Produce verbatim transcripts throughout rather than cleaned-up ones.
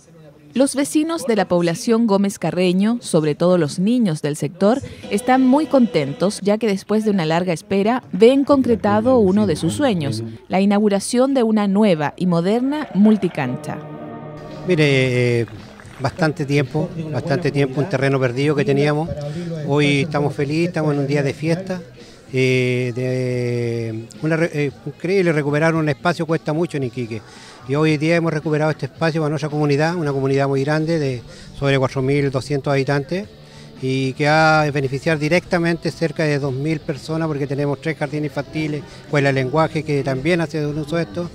Los vecinos de la población Gómez Carreño, sobre todo los niños del sector, están muy contentos ya que después de una larga espera ven concretado uno de sus sueños, la inauguración de una nueva y moderna multicancha. Mire, eh, bastante tiempo, bastante tiempo, un terreno perdido que teníamos. Hoy estamos felices, estamos en un día de fiesta. Eh, de una, eh, increíble, recuperar un espacio cuesta mucho en Iquique. Y hoy día hemos recuperado este espacio para nuestra comunidad, una comunidad muy grande de sobre cuatro mil doscientos habitantes y que va a beneficiar directamente cerca de dos mil personas porque tenemos tres jardines infantiles, escuela de lenguaje que también hace uso de esto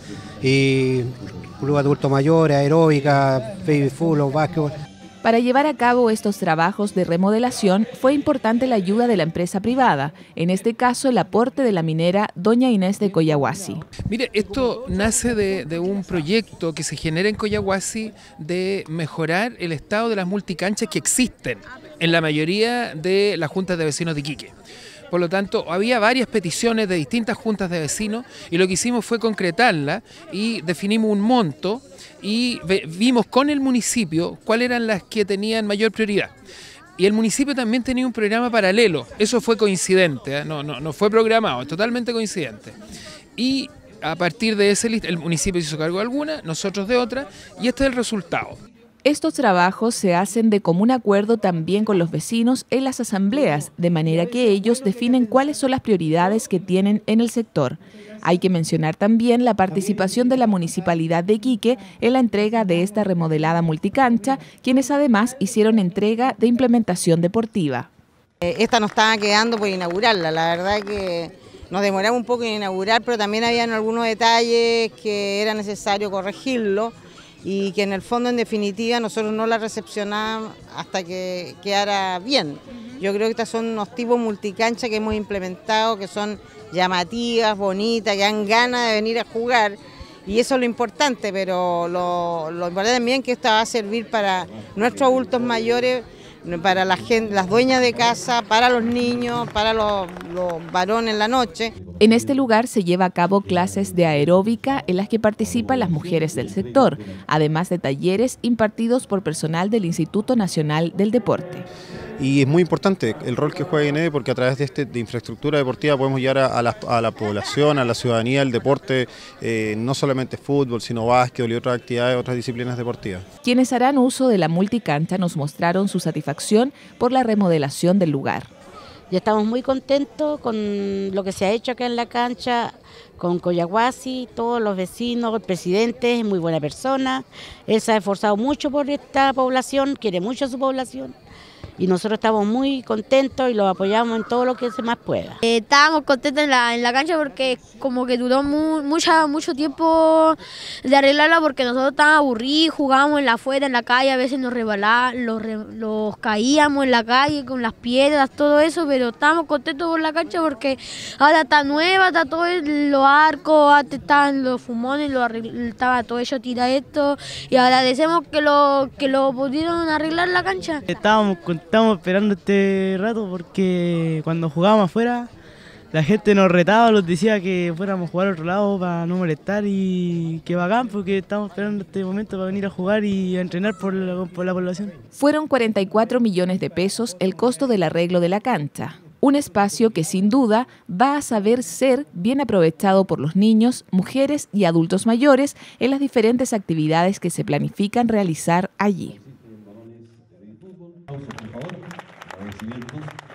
y club adulto mayor, aeróbica, baby fútbol, básquetbol. Para llevar a cabo estos trabajos de remodelación fue importante la ayuda de la empresa privada, en este caso el aporte de la minera Doña Inés de Coyahuasi. Mire, esto nace de, de un proyecto que se genera en Coyahuasi de mejorar el estado de las multicanchas que existen en la mayoría de las juntas de vecinos de Iquique. Por lo tanto, había varias peticiones de distintas juntas de vecinos y lo que hicimos fue concretarla y definimos un monto y vimos con el municipio cuáles eran las que tenían mayor prioridad. Y el municipio también tenía un programa paralelo, eso fue coincidente, ¿eh? no, no, no fue programado, es totalmente coincidente. Y a partir de ese list, el municipio se hizo cargo de alguna, nosotros de otra, y este es el resultado. Estos trabajos se hacen de común acuerdo también con los vecinos en las asambleas, de manera que ellos definen cuáles son las prioridades que tienen en el sector. Hay que mencionar también la participación de la Municipalidad de Iquique en la entrega de esta remodelada multicancha, quienes además hicieron entrega de implementación deportiva. Esta nos estaba quedando por inaugurarla, la verdad que nos demoramos un poco en inaugurar, pero también habían algunos detalles que era necesario corregirlo. Y que en el fondo, en definitiva, nosotros no la recepcionamos hasta que quedara bien. Yo creo que estas son unos tipos multicancha que hemos implementado, que son llamativas, bonitas, que dan ganas de venir a jugar, y eso es lo importante, pero lo, lo importante también es que esta va a servir para nuestros adultos mayores, para la gente, las dueñas de casa, para los niños, para los, los varones en la noche. En este lugar se lleva a cabo clases de aeróbica en las que participan las mujeres del sector, además de talleres impartidos por personal del Instituto Nacional del Deporte. Y es muy importante el rol que juega I N E D porque a través de, este, de infraestructura deportiva podemos llegar a, a, la, a la población, a la ciudadanía, el deporte, eh, no solamente fútbol, sino básquetbol y otras actividades, otras disciplinas deportivas. Quienes harán uso de la multicancha nos mostraron su satisfacción por la remodelación del lugar. Ya estamos muy contentos con lo que se ha hecho acá en la cancha, con Coyahuasi, todos los vecinos, el presidente es muy buena persona, él se ha esforzado mucho por esta población, quiere mucho a su población. Y nosotros estamos muy contentos y los apoyamos en todo lo que se más pueda. Eh, estábamos contentos en la, en la cancha porque como que duró mu, mucha, mucho tiempo de arreglarla porque nosotros estábamos aburridos, jugábamos en la afuera, en la calle, a veces nos rebalábamos, los, los caíamos en la calle con las piedras, todo eso, pero estábamos contentos por la cancha porque ahora está nueva, está todo los arcos, antes estaban los fumones, lo estaba todo eso tiradito y agradecemos que lo, que lo pudieron arreglar la cancha. Estábamos contentos. Estamos esperando este rato porque cuando jugábamos afuera la gente nos retaba, nos decía que fuéramos a jugar a otro lado para no molestar y qué bacán porque estamos esperando este momento para venir a jugar y a entrenar por la, por la población. Fueron cuarenta y cuatro millones de pesos el costo del arreglo de la cancha. Un espacio que sin duda va a saber ser bien aprovechado por los niños, mujeres y adultos mayores en las diferentes actividades que se planifican realizar allí. Por favor, agradecimiento.